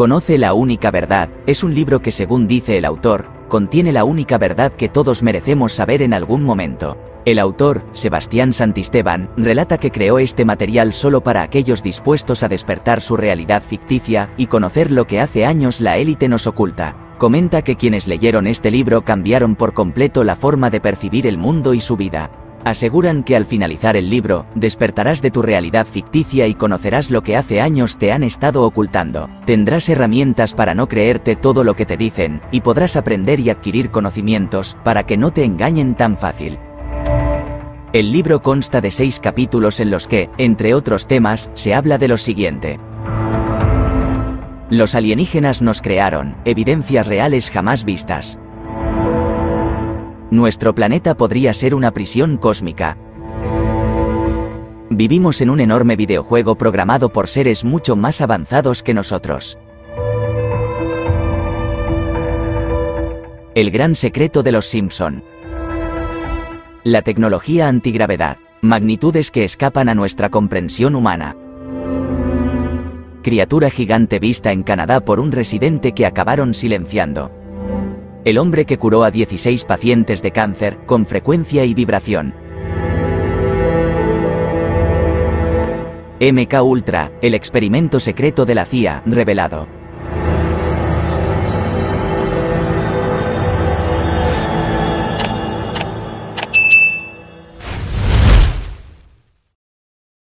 Conoce la única verdad, es un libro que, según dice el autor, contiene la única verdad que todos merecemos saber en algún momento. El autor, Sebastián Santisteban, relata que creó este material solo para aquellos dispuestos a despertar su realidad ficticia y conocer lo que hace años la élite nos oculta. Comenta que quienes leyeron este libro cambiaron por completo la forma de percibir el mundo y su vida. Aseguran que al finalizar el libro, despertarás de tu realidad ficticia y conocerás lo que hace años te han estado ocultando. Tendrás herramientas para no creerte todo lo que te dicen, y podrás aprender y adquirir conocimientos para que no te engañen tan fácil. El libro consta de 6 capítulos en los que, entre otros temas, se habla de lo siguiente. Los alienígenas nos crearon, evidencias reales jamás vistas. Nuestro planeta podría ser una prisión cósmica. Vivimos en un enorme videojuego programado por seres mucho más avanzados que nosotros. El gran secreto de los Simpson. La tecnología antigravedad. Magnitudes que escapan a nuestra comprensión humana. Criatura gigante vista en Canadá por un residente que acabaron silenciando. El hombre que curó a 16 pacientes de cáncer, con frecuencia y vibración. MK Ultra, el experimento secreto de la CIA, revelado.